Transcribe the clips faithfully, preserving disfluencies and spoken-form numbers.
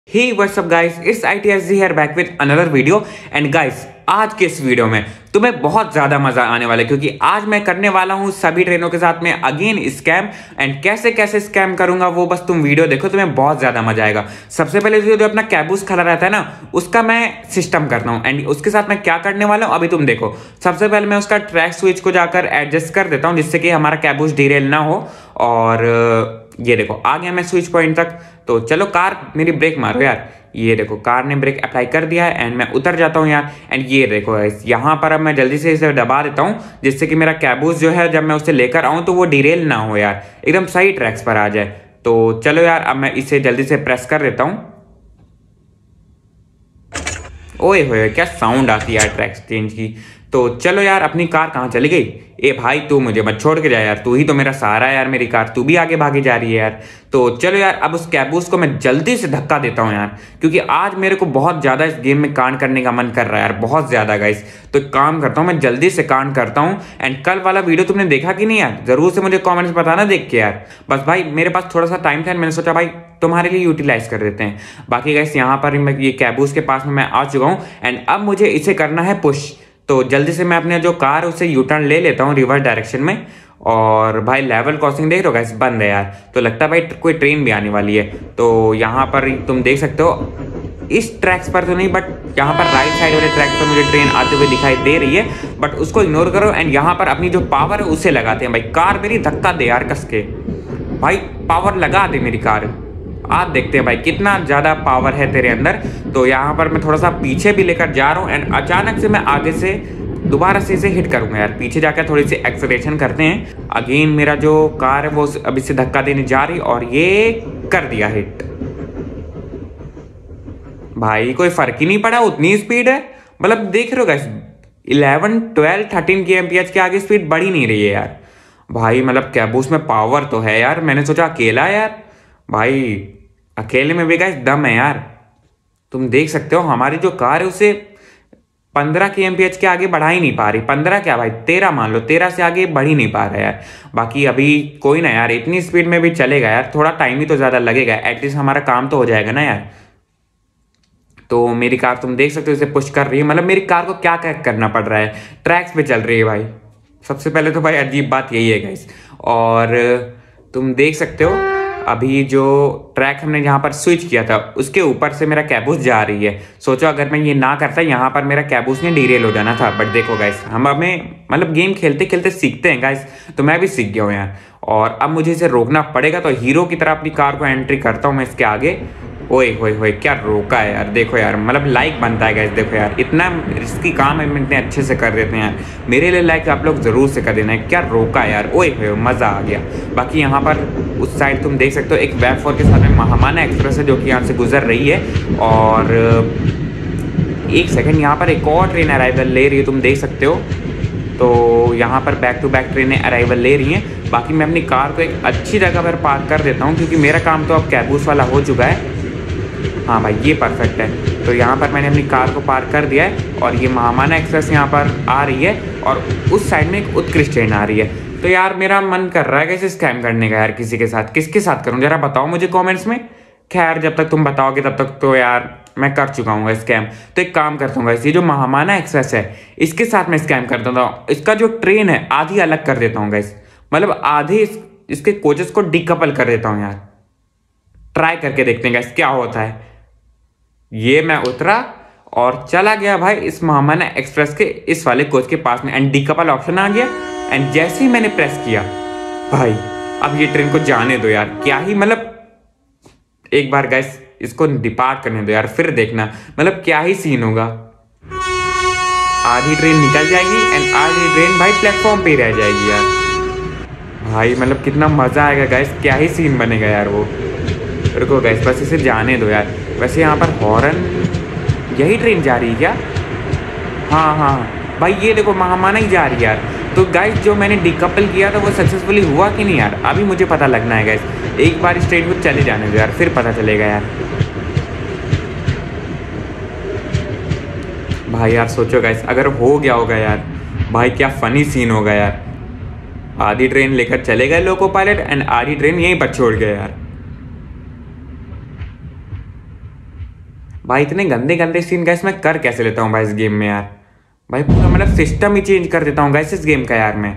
Hey, what's up guys? It's I T S Z here back with another video and guys आज के इस video में तुम्हें बहुत ज्यादा मजा आने वाला है क्योंकि आज मैं करने वाला हूं सभी ट्रेनों के साथ में अगेन स्कैम एंड कैसे कैसे स्कैम करूंगा वो बस तुम वीडियो देखो, तुम्हें बहुत ज्यादा मजा आएगा। सबसे पहले जो, जो अपना कैबूस खड़ा रहता है ना उसका मैं सिस्टम करता हूं एंड उसके साथ मैं क्या करने वाला हूं अभी तुम देखो। सबसे पहले मैं उसका ट्रैक स्विच को जाकर एडजस्ट कर देता हूं जिससे कि हमारा कैबूस डिरेल ना हो। और ये देखो आ गया मैं स्विच पॉइंट तक। तो चलो कार मेरी ब्रेक मारो यार। ये देखो कार ने ब्रेक अप्लाई कर दिया है एंड मैं उतर जाता हूँ यार। एंड ये देखो यहाँ पर अब मैं जल्दी से इसे दबा देता हूँ जिससे कि मेरा कैबूस जो है जब मैं उसे लेकर आऊँ तो वो डिरेल ना हो यार, एकदम सही ट्रैक्स पर आ जाए। तो चलो यार अब मैं इसे जल्दी से प्रेस कर देता हूँ। ओए होए क्या साउंड आती है यार ट्रैक्स चेंज की। तो चलो यार अपनी कार कहाँ चली गई? ए भाई तू मुझे मत छोड़ के जा यार, तू ही तो मेरा सहारा है यार, मेरी कार तू भी आगे भागी जा रही है यार। तो चलो यार अब उस कैबूस को मैं जल्दी से धक्का देता हूँ यार क्योंकि आज मेरे को बहुत ज्यादा इस गेम में कांड करने का मन कर रहा है यार, बहुत ज्यादा गाइस। तो एक काम करता हूँ मैं जल्दी से कांड करता हूँ। एंड कल वाला वीडियो तुमने देखा कि नहीं यार, जरूर से मुझे कॉमेंट्स बताना देख के यार। बस भाई मेरे पास थोड़ा सा टाइम था, मैंने सोचा भाई तुम्हारे लिए यूटिलाइज कर देते हैं। बाकी गाइस यहाँ पर मैं ये कैबूस के पास में मैं आ चुका हूँ एंड अब मुझे इसे करना है पुश। तो जल्दी से मैं अपने जो कार उसे यू टर्न ले लेता हूँ रिवर्स डायरेक्शन में। और भाई लेवल क्रॉसिंग देख रहे हो गाइस बंद है यार, तो लगता है भाई कोई ट्रेन भी आने वाली है। तो यहाँ पर तुम देख सकते हो इस ट्रैक्स पर तो नहीं बट यहाँ पर राइट साइड वाले ट्रैक पर मुझे ट्रेन आते हुए दिखाई दे रही है, बट उसको इग्नोर करो। एंड यहाँ पर अपनी जो पावर है उसे लगाते हैं। भाई कार मेरी धक्का दे यार कस के, भाई पावर लगा दे मेरी कार। आप देखते हैं भाई कितना ज्यादा पावर है तेरे अंदर। तो यहाँ पर मैं थोड़ा सा पीछे भी लेकर जा रहा हूँ एंड अचानक से मैं आगे से दोबारा से इसे हिट करूंगा यार। पीछे जाकर थोड़ी सी एक्सेलरेशन करते हैं। अगेन मेरा जो कार है वो अभी से धक्का देने जा रही और ये कर दिया हिट। भाई कोई फर्क ही नहीं पड़ा, उतनी स्पीड है। मतलब देख रहे हो गाइस इलेवन ट्वेल्व थर्टीन के एमपीएच के आगे स्पीड बढ़ ही नहीं रही है यार। भाई मतलब कैबूस में पावर तो है यार, मैंने सोचा अकेला यार, भाई अकेले में भी गाइस दम है यार। तुम देख सकते हो हमारी जो कार है उसे पंद्रह के एमपीएच के आगे बढ़ा ही नहीं पा रही। पंद्रह क्या भाई तेरह मान लो, तेरह से आगे बढ़ ही नहीं पा रहा है यार। बाकी अभी कोई ना यार, इतनी स्पीड में भी चलेगा यार, थोड़ा टाइम ही तो ज्यादा लगेगा, एटलीस्ट हमारा काम तो हो जाएगा ना यार। तो मेरी कार तुम देख सकते हो इसे पुश कर रही है। मतलब मेरी कार को क्या क्या करना पड़ रहा है, ट्रैक्स पे चल रही है भाई। सबसे पहले तो भाई अजीब बात यही है गाइस। और तुम देख सकते हो अभी जो ट्रैक हमने जहाँ पर स्विच किया था उसके ऊपर से मेरा कैबूस जा रही है। सोचो अगर मैं ये ना करता यहाँ पर मेरा कैबूस ने डीरेल हो जाना था। बट देखो गाइस हम हमें मतलब गेम खेलते खेलते सीखते हैं गाइस, तो मैं भी सीख गया हूँ यार। और अब मुझे इसे रोकना पड़ेगा, तो हीरो की तरह अपनी कार को एंट्री करता हूँ मैं इसके आगे। ओए होए होए क्या रोका है यार, देखो यार मतलब लाइक बनता है गाइस। देखो यार इतना रिस्की काम है, इतने अच्छे से कर देते हैं यार। मेरे लिए लाइक आप लोग जरूर से कर देना है। क्या रोका है यार, ओए होए मजा आ गया। बाकी यहाँ पर उस साइड तुम देख सकते हो एक वेब फोर के साथ में महामाना एक्सप्रेस है जो कि यहाँ से गुजर रही है। और एक सेकंड यहाँ पर एक और ट्रेन अराइवल ले रही है, तुम देख सकते हो। तो यहाँ पर बैक टू बैक ट्रेनें अराइवल ले रही हैं। बाकी मैं अपनी कार को एक अच्छी जगह पर पार्क कर देता हूँ क्योंकि मेरा काम तो अब कैबूस वाला हो चुका है। हाँ भाई ये परफेक्ट है। तो यहाँ पर मैंने अपनी कार को पार्क कर दिया है और ये महामाना एक्सप्रेस यहाँ पर आ रही है और उस साइड में एक उत्कृष्ट ट्रेन आ रही है। तो यार मेरा मन कर रहा है कैसे स्कैम करने का यार, किसी के साथ, किसके साथ करूँ जरा बताओ मुझे कमेंट्स में। खैर जब तक तुम बताओगे तब तक तो यार मैं कर चुका हूँ स्कैम। तो एक काम करता हूँ ये जो महामाना एक्सप्रेस है इसके साथ मैं स्कैम कर देता हूँ। इसका जो ट्रेन है आधी अलग कर देता हूँ गाइस, मतलब आधे इस, इसके कोचेस को डिकपल कर देता हूँ यार। ट्राई करके देखते हैं गाइस क्या होता है। ये मैं उतरा और चला गया भाई इस महामाना एक्सप्रेस के इस वाले कोच के पास में एंड डीकपल ऑप्शन आ गया। एंड जैसे ही मैंने प्रेस किया भाई अब ये ट्रेन को जाने दो यार। क्या ही मतलब एक बार गाइस इसको डिपार्ट करने दो यार, फिर देखना मतलब क्या ही सीन होगा। आधी ट्रेन निकल जाएगी एंड आधी ट्रेन भाई प्लेटफॉर्म पे रह जाएगी यार। भाई मतलब कितना मजा आएगा गाइस, क्या ही सीन बनेगा यार वो। रुको गाइस बस इसे जाने दो यार। वैसे यहाँ पर हॉर्न, यही ट्रेन जा रही है क्या? हाँ हाँ भाई ये देखो महामाना ही जा रही है यार। तो गाइस जो मैंने डिकपल किया था वो सक्सेसफुली हुआ कि नहीं यार, अभी मुझे पता लगना है गाइस। एक बार इस ट्रेन को चले जाने दो यार, फिर पता चलेगा यार। भाई यार सोचो गाइस अगर हो गया होगा यार, भाई क्या फनी सीन होगा यार। आधी ट्रेन लेकर चले गए लोको पायलट एंड आधी ट्रेन यहीं पर छोड़ गए यार। भाई इतने गंदे गंदे सीन गाइस मैं कर कैसे लेता हूँ भाई इस गेम में यार। भाई पूरा मतलब सिस्टम ही चेंज कर देता हूँ गाइस इस गेम का यार मैं।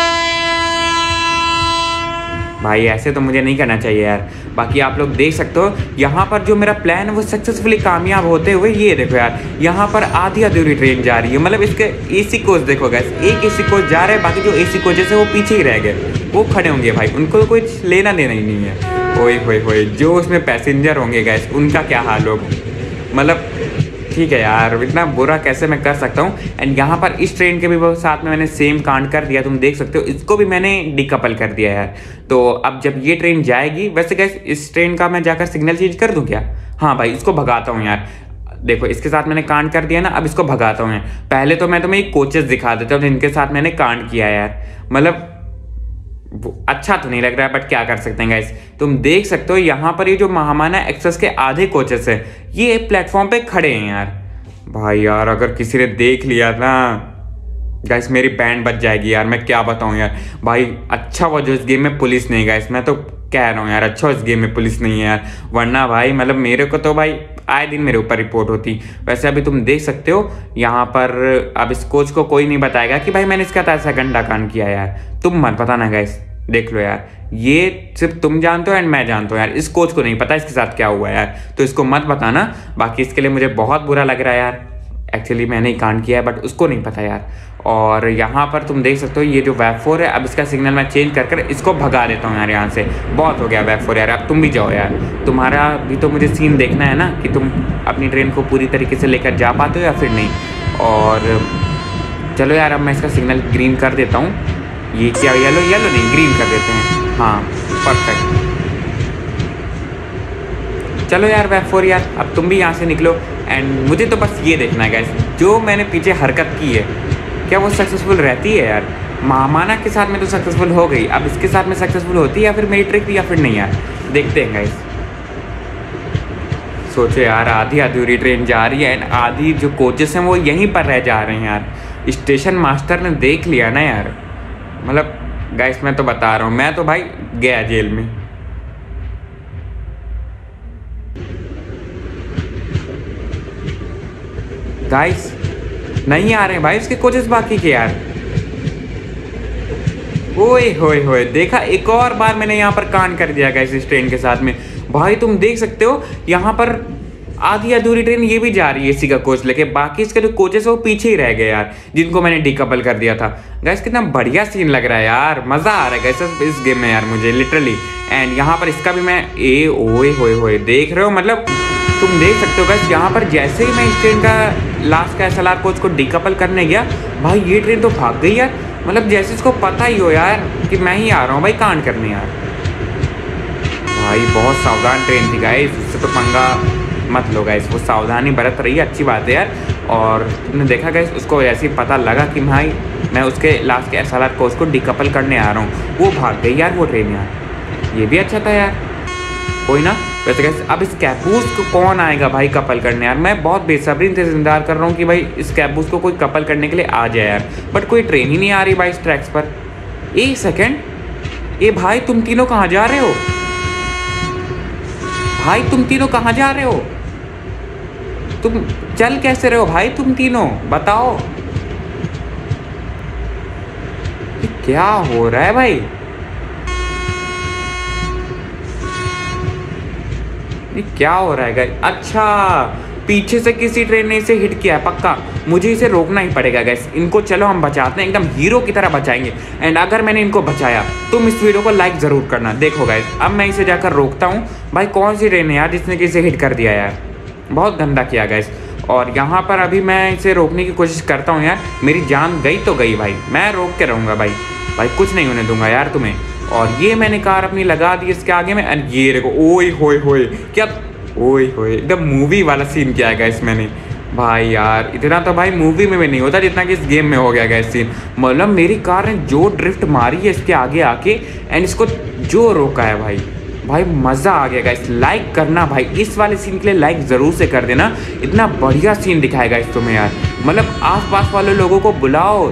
भाई ऐसे तो मुझे नहीं करना चाहिए यार। बाकी आप लोग देख सकते हो यहाँ पर जो मेरा प्लान है वो सक्सेसफुली कामयाब होते हुए ये देखो यार, यहाँ पर आधी अधूरी ट्रेन जा रही है। मतलब इसके एसी कोच देखो गाइस, एक एसी कोच जा रहा है, बाकी जो एसी कोचेस है वो पीछे ही रह गए, वो खड़े होंगे भाई, उनको कुछ लेना देना ही नहीं है। ओए होए होए, जो उसमें पैसेंजर होंगे गाइस उनका क्या हाल होगा। मतलब ठीक है यार, इतना बुरा कैसे मैं कर सकता हूँ। एंड यहाँ पर इस ट्रेन के भी साथ में मैंने सेम कांड कर दिया, तुम देख सकते हो, इसको भी मैंने डिकपल कर दिया यार। तो अब जब ये ट्रेन जाएगी, वैसे गाइस इस ट्रेन का मैं जाकर सिग्नल चेंज कर दूँ क्या? हाँ भाई इसको भगाता हूँ यार। देखो इसके साथ मैंने कांड कर दिया ना, अब इसको भगाता हूँ। पहले तो मैं तुम्हें एक कोचेस दिखा देता हूँ जिनके साथ मैंने कांड किया यार। मतलब अच्छा तो नहीं लग रहा है, बट क्या कर सकते हैं गाइस। तुम देख सकते हो यहाँ पर ये जो महामाना एक्सप्रेस के आधे कोचेस है ये प्लेटफॉर्म पे खड़े हैं यार। भाई यार अगर किसी ने देख लिया ना गाइस मेरी बैंड बच जाएगी यार, मैं क्या बताऊं यार। भाई अच्छा वो जो इस गेम में पुलिस नहीं गाइस, मैं तो कह रहा हूँ यार, अच्छा इस गेम में पुलिस नहीं है यार, वरना भाई मतलब मेरे को तो भाई आए दिन मेरे ऊपर रिपोर्ट होती। वैसे अभी तुम देख सकते हो यहाँ पर अब इस कोच को कोई नहीं बताएगा कि भाई मैंने इसका ऐसा गंदा कांड किया यार। तुम मत बताना गाइस, देख लो यार, ये सिर्फ तुम जानते हो एंड मैं जानता हूँ यार, इस कोच को नहीं पता इसके साथ क्या हुआ यार, तो इसको मत बताना। बाकी इसके लिए मुझे बहुत बुरा लग रहा है यार, एक्चुअली मैंने ही कांड किया है बट उसको नहीं पता यार। और यहाँ पर तुम देख सकते हो ये जो वेब फोर है, अब इसका सिग्नल मैं चेंज कर कर इसको भगा देता हूँ यार यहाँ से। बहुत हो गया वेब फोर यार, अब तुम भी जाओ यार, तुम्हारा भी तो मुझे सीन देखना है ना कि तुम अपनी ट्रेन को पूरी तरीके से लेकर जा पाते हो या फिर नहीं। और चलो यार अब मैं इसका सिग्नल ग्रीन कर देता हूँ। ये क्या, येलो येलो नहीं ग्रीन कर देते हैं, हाँ परफेक्ट। चलो यार वेब फोर यार, अब तुम भी यहाँ से निकलो। एंड मुझे तो बस ये देखना है गाइस, जो मैंने पीछे हरकत की है क्या वो सक्सेसफुल रहती है यार। महामाना के साथ में तो सक्सेसफुल हो गई, अब इसके साथ में सक्सेसफुल होती है या फिर मेरी ट्रिक या फिर नहीं यार, देखते हैं गाइस। सोचो यार आधी अधूरी ट्रेन जा रही है एंड आधी जो कोचेस हैं वो यहीं पर रह जा रहे हैं यार। स्टेशन मास्टर ने देख लिया ना यार, मतलब गाइस मैं तो बता रहा हूँ, मैं तो भाई गया जेल में। गाइस नहीं आ रहे हैं भाई उसके कोचेस बाकी के यार। ओए होए होए, देखा एक और बार मैंने यहाँ पर कांड कर दिया गाइस इस ट्रेन के साथ में। भाई तुम देख सकते हो यहाँ पर आधी अधूरी ट्रेन ये भी जा रही है इसी का कोच लेके, बाकी इसके जो कोचेस है वो पीछे ही रह गए यार, जिनको मैंने डिकपल कर दिया था। गाइस कितना बढ़िया सीन लग रहा है यार, मजा आ रहा है गाइस इस गेम में यार मुझे लिटरली। एंड यहाँ पर इसका भी मैं ए ओए होए होए देख रहे हो, मतलब तुम देख सकते हो गाइस यहाँ पर जैसे ही मैं इस ट्रेन का लास्ट का एसएलआर कोच को डिकपल करने गया, भाई ये ट्रेन तो भाग गई यार। मतलब जैसे इसको पता ही हो यार कि मैं ही आ रहा हूँ भाई कांड करने यार। भाई बहुत सावधान ट्रेन थी गाइस, उससे तो पंगा मत लो गाइस, वो सावधानी बरत रही है, अच्छी बात है यार। और तुमने देखा गाइस उसको ऐसे ही पता लगा कि भाई मैं उसके लास्ट के एसएलआर कोच को डिकपल करने आ रहा हूँ, वो भाग गई यार वो ट्रेन यार। ये भी अच्छा था यार, कोई ना। वैसे गाइस अब इस कैबूस को कौन आएगा भाई कपल करने यार, मैं बहुत बेसब्री से इंतजार कर रहा हूँ कि भाई इस कैबूस को कोई कपल करने के लिए आ जाए यार, बट कोई ट्रेन ही नहीं आ रही भाई इस ट्रैक्स पर। एक सेकेंड, ए भाई तुम तीनों कहाँ जा रहे हो? भाई तुम तीनों कहाँ जा रहे हो? तुम चल कैसे रहे हो भाई तुम तीनों, बताओ क्या हो रहा है भाई? ये क्या हो रहा है गाइस? अच्छा पीछे से किसी ट्रेन ने इसे हिट किया है पक्का, मुझे इसे रोकना ही पड़ेगा गाइस। इनको चलो हम बचाते हैं, एकदम हीरो की तरह बचाएंगे। एंड अगर मैंने इनको बचाया तुम इस वीडियो को लाइक जरूर करना। देखो गाइस अब मैं इसे जाकर रोकता हूँ। भाई कौन सी ट्रेन है यार जिसने कि इसे हिट कर दिया यार, बहुत गंदा किया गाइस। और यहाँ पर अभी मैं इसे रोकने की कोशिश करता हूँ यार, मेरी जान गई तो गई भाई, मैं रोक के रहूँगा भाई, भाई कुछ नहीं होने दूंगा यार तुम्हें। और ये मैंने कार अपनी लगा दी इसके आगे में, एंड ये देखो ओए होए होए क्या, ओए होए एकदम मूवी वाला सीन किया है गाइस मैंने। भाई यार इतना तो भाई मूवी में भी नहीं होता जितना कि इस गेम में हो गया गाइस सीन। मतलब मेरी कार ने जो ड्रिफ्ट मारी है इसके आगे आके एंड इसको जो रोका है भाई, भाई मज़ा आ गया गाइस। लाइक करना भाई, इस वाले सीन के लिए लाइक ज़रूर से कर देना, इतना बढ़िया सीन दिखाएगा इस तुम्हें यार। मतलब आस पास वाले लोगों को बुलाओ।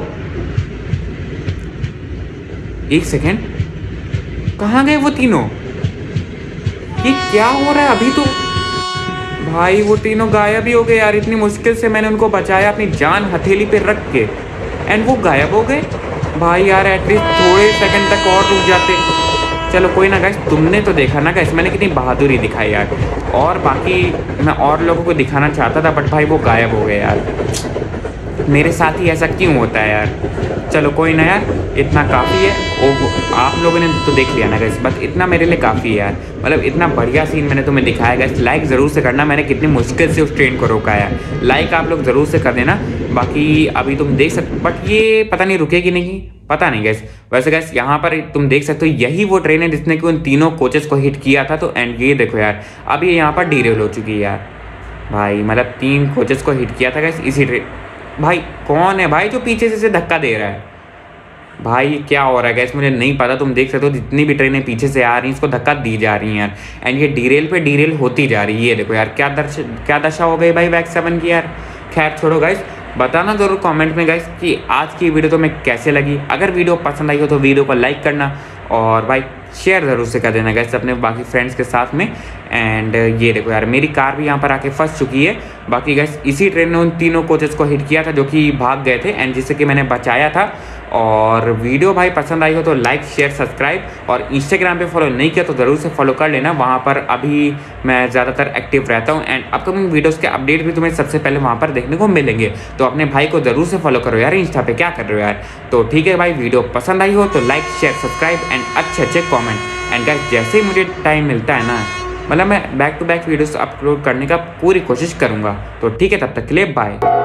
एक सेकेंड, कहाँ गए वो तीनों? ये क्या हो रहा है अभी तो? भाई वो तीनों गायब ही हो गए यार। इतनी मुश्किल से मैंने उनको बचाया अपनी जान हथेली पे रख के, एंड वो गायब हो गए। भाई यार एटलीस्ट थोड़े सेकंड तक और रुक जाते। चलो कोई ना गाइस, तुमने तो देखा ना गाइस मैंने कितनी बहादुरी दिखाई यार। और बाकी मैं और लोगों को दिखाना चाहता था बट भाई वो गायब हो गए यार। मेरे साथ ही ऐसा क्यों होता है यार। चलो कोई ना यार, इतना काफ़ी है। ओ आप लोगों ने तो देख लिया ना गाइस, बस इतना मेरे लिए काफ़ी है यार। मतलब इतना बढ़िया सीन मैंने तुम्हें दिखाया गाइस। लाइक ज़रूर से करना, मैंने कितनी मुश्किल से उस ट्रेन को रोका है। लाइक आप लोग ज़रूर से कर देना। बाकी अभी तुम देख सकते, बट ये पता नहीं रुकेगी नहीं, पता नहीं गैस। वैसे गैस यहाँ पर तुम देख सकते हो यही वो ट्रेन है जिसने कि उन तीनों कोचेस को हिट किया था। तो एंड ये देखो यार, अब ये यहाँ पर डीरेल हो चुकी है यार। भाई मतलब तीन कोचेस को हिट किया था गैस इसी ट्रेन। भाई कौन है भाई जो पीछे से धक्का दे रहा है? भाई क्या हो रहा है गैस मुझे नहीं पता। तुम देख सकते हो जितनी भी ट्रेनें पीछे से आ रही हैं इसको धक्का दी जा रही हैं यार। एंड ये डीरेल पे डीरेल होती जा रही है। ये देखो यार क्या दर्श क्या दशा हो गई भाई वैक्स सेवन की यार। खैर छोड़ो गाइस, बताना ज़रूर कमेंट में गाइस कि आज की वीडियो तुम्हें कैसे लगी। अगर वीडियो पसंद आई हो तो वीडियो को लाइक करना और भाई शेयर ज़रूर से कर देना गाइस अपने बाकी फ्रेंड्स के साथ में। एंड ये देखो यार मेरी कार भी यहाँ पर आके फंस चुकी है। बाकी गाइस इसी ट्रेन ने उन तीनों कोचेस को हिट किया था जो कि भाग गए थे एंड जिससे कि मैंने बचाया था। और वीडियो भाई पसंद आई हो तो लाइक शेयर सब्सक्राइब, और इंस्टाग्राम पे फॉलो नहीं किया तो ज़रूर से फॉलो कर लेना। वहाँ पर अभी मैं ज़्यादातर एक्टिव रहता हूँ एंड अपकमिंग वीडियोस के अपडेट भी तुम्हें सबसे पहले वहाँ पर देखने को मिलेंगे। तो अपने भाई को ज़रूर से फॉलो करो यार इंस्टा पे, क्या कर रहे हो यार। तो ठीक है भाई, वीडियो पसंद आई हो तो लाइक शेयर सब्सक्राइब एंड अच्छे अच्छे कॉमेंट। एंड गाइस जैसे ही मुझे टाइम मिलता है ना, मतलब मैं back to back videos upload करने का पूरी कोशिश करूँगा। तो ठीक है, तब तक के लिए बाय।